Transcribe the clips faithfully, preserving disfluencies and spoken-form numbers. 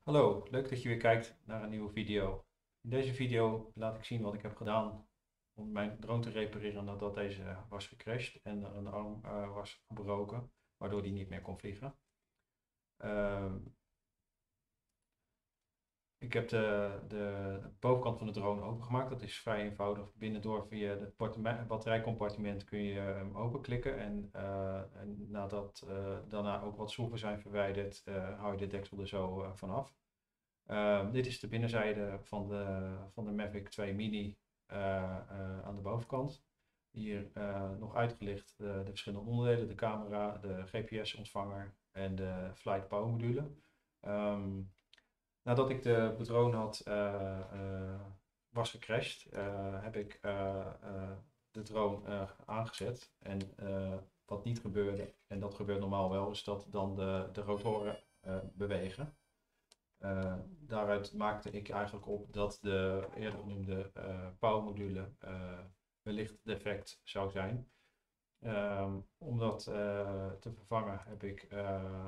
Hallo, leuk dat je weer kijkt naar een nieuwe video. In deze video laat ik zien wat ik heb gedaan om mijn drone te repareren nadat deze was gecrashed en er een arm uh, was gebroken, waardoor die niet meer kon vliegen. Uh, ik heb de, de bovenkant van de drone opengemaakt. Dat is vrij eenvoudig. Binnendoor via het batterijcompartiment kun je hem openklikken en, uh, en nadat uh, daarna ook wat schroeven zijn verwijderd, uh, hou je de deksel er zo uh, vanaf. Uh, dit is de binnenzijde van de, van de Mavic twee Mini uh, uh, aan de bovenkant. Hier uh, nog uitgelicht de, de verschillende onderdelen, de camera, de G P S-ontvanger en de Flight Power module. Um, nadat ik de drone had, uh, uh, was gecrashed, uh, heb ik uh, uh, de drone uh, aangezet. En uh, wat niet gebeurde, en dat gebeurt normaal wel, is dat dan de, de rotoren uh, bewegen. Uh, daaruit maakte ik eigenlijk op dat de eerder genoemde uh, powermodule uh, wellicht defect zou zijn. Um, om dat uh, te vervangen heb ik uh,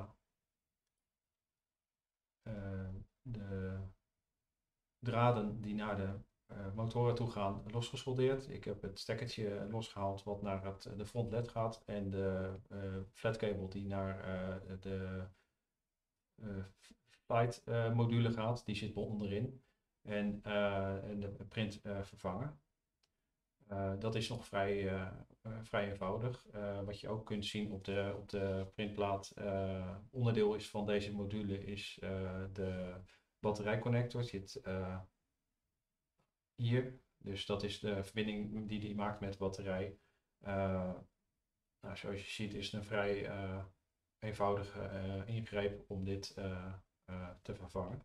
uh, de draden die naar de uh, motoren toe gaan losgesoldeerd. Ik heb het stekkertje losgehaald wat naar het, de front led gaat en de uh, flatcable die naar uh, de uh, flight uh, module gaat, die zit onderin. En, uh, en de print uh, vervangen. Uh, dat is nog vrij, uh, uh, vrij eenvoudig. Uh, wat je ook kunt zien op de, op de printplaat, uh, onderdeel is van deze module is uh, de batterijconnector. Zit uh, hier. Dus dat is de verbinding die die maakt met de batterij. Uh, nou, zoals je ziet is het een vrij uh, eenvoudige uh, ingreep om dit uh, uh, te vervangen.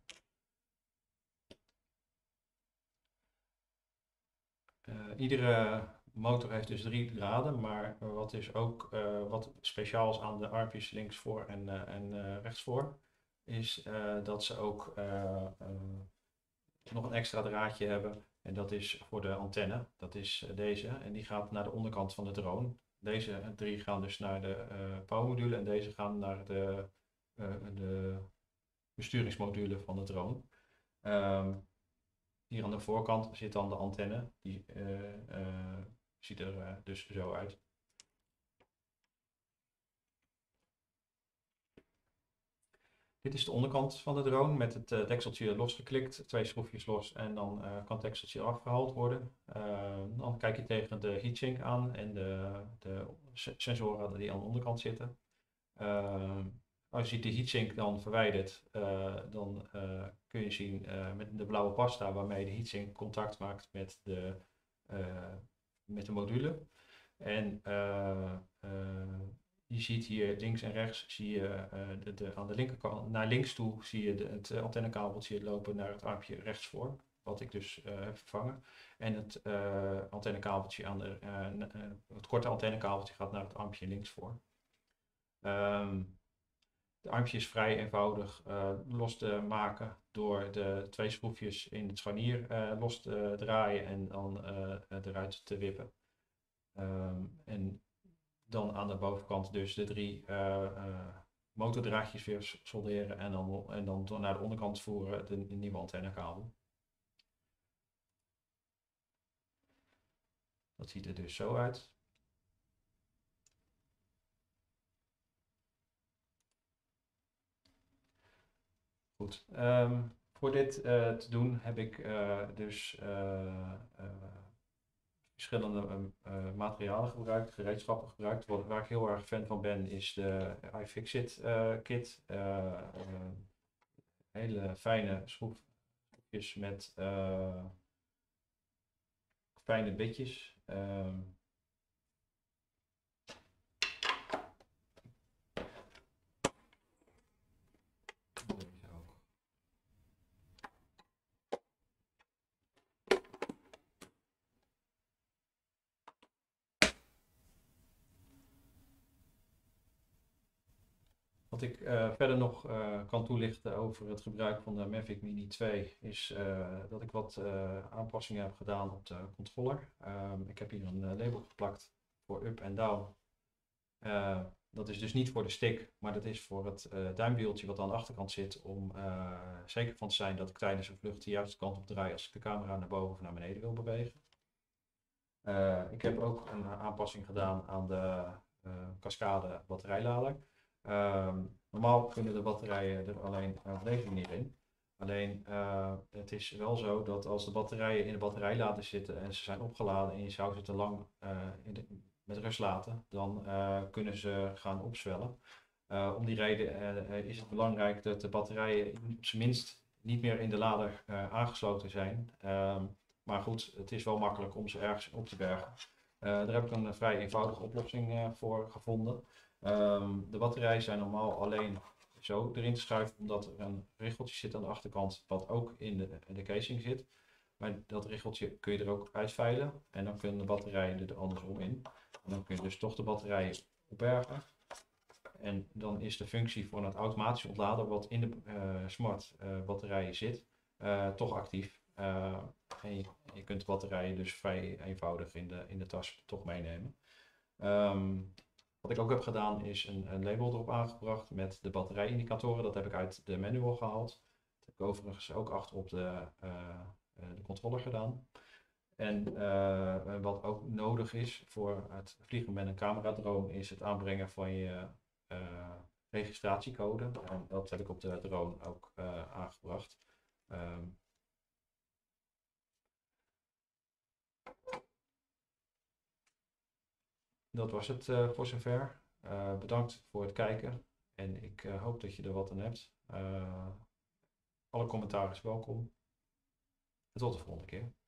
Uh, iedere motor heeft dus drie draden, maar wat is ook uh, wat speciaals aan de armpjes links voor en, uh, en uh, rechts voor, is uh, dat ze ook uh, uh, nog een extra draadje hebben. En dat is voor de antenne. Dat is uh, deze. En die gaat naar de onderkant van de drone. Deze drie gaan dus naar de uh, powermodule en deze gaan naar de, uh, de besturingsmodule van de drone. Um, Hier aan de voorkant zit dan de antenne. Die uh, uh, ziet er uh, dus zo uit. Dit is de onderkant van de drone met het uh, dekseltje losgeklikt, twee schroefjes los en dan uh, kan het dekseltje afgehaald worden. Uh, dan kijk je tegen de heatsink aan en de, de sensoren die aan de onderkant zitten. Uh, als je de heatsink dan verwijdert, uh, dan uh, kun je zien uh, met de blauwe pasta waarmee de heatsink contact maakt met de, uh, met de module. En uh, uh, je ziet hier links en rechts, zie je uh, de, de, aan de linkerkant, naar links toe zie je de, het antennekabeltje lopen naar het armpje rechts voor. Wat ik dus uh, heb vervangen. En het uh, antennekabeltje aan de, uh, uh, het korte antennekabeltje gaat naar het armpje links voor. Um, Het armpje is vrij eenvoudig uh, los te maken door de twee schroefjes in het scharnier uh, los te draaien en dan uh, eruit te wippen. Um, en dan aan de bovenkant dus de drie uh, uh, motordraadjes weer solderen en dan, en dan naar de onderkant voeren de, de nieuwe antennekabel. Dat ziet er dus zo uit. Goed. Um, voor dit uh, te doen heb ik uh, dus uh, uh, verschillende uh, materialen gebruikt, gereedschappen gebruikt. Wat, waar ik heel erg fan van ben is de iFixit uh, kit. Uh, uh, hele fijne schroefjes met uh, fijne bitjes. Uh, Wat ik uh, verder nog uh, kan toelichten over het gebruik van de Mavic Mini twee is uh, dat ik wat uh, aanpassingen heb gedaan op de controller. Um, ik heb hier een uh, label geplakt voor up en down. Uh, dat is dus niet voor de stick, maar dat is voor het uh, duimwieltje wat aan de achterkant zit, om uh, zeker van te zijn dat ik tijdens een vlucht de juiste kant op draai als ik de camera naar boven of naar beneden wil bewegen. Uh, ik heb ook een aanpassing gedaan aan de uh, cascade batterijlader. Uh, normaal kunnen de batterijen er alleen uh, op deze manier in. Alleen uh, het is wel zo dat als de batterijen in de batterijlader zitten en ze zijn opgeladen en je zou ze te lang uh, in de, met rust laten, dan uh, kunnen ze gaan opzwellen. Uh, om die reden uh, is het belangrijk dat de batterijen op zijn minst niet meer in de lader uh, aangesloten zijn. Uh, maar goed, het is wel makkelijk om ze ergens op te bergen. Uh, daar heb ik een vrij eenvoudige oplossing uh, voor gevonden. Um, de batterijen zijn normaal alleen zo erin te schuiven, omdat er een richeltje zit aan de achterkant wat ook in de, in de casing zit. Maar dat richeltje kun je er ook uitveilen en dan kunnen de batterijen er andersom in. En dan kun je dus toch de batterijen opbergen. En dan is de functie voor het automatisch ontladen wat in de uh, smart uh, batterijen zit, uh, toch actief. Uh, en je, je kunt de batterijen dus vrij eenvoudig in de, in de tas toch meenemen. Um, wat ik ook heb gedaan is een, een label erop aangebracht met de batterijindicatoren. Dat heb ik uit de manual gehaald. Dat heb ik overigens ook achter op de, uh, de controller gedaan. En uh, wat ook nodig is voor het vliegen met een cameradrone is het aanbrengen van je uh, registratiecode. En dat heb ik op de drone ook uh, aangebracht. Um, Dat was het uh, voor zover. Uh, bedankt voor het kijken en ik uh, hoop dat je er wat aan hebt. Uh, alle commentaar is welkom. En tot de volgende keer.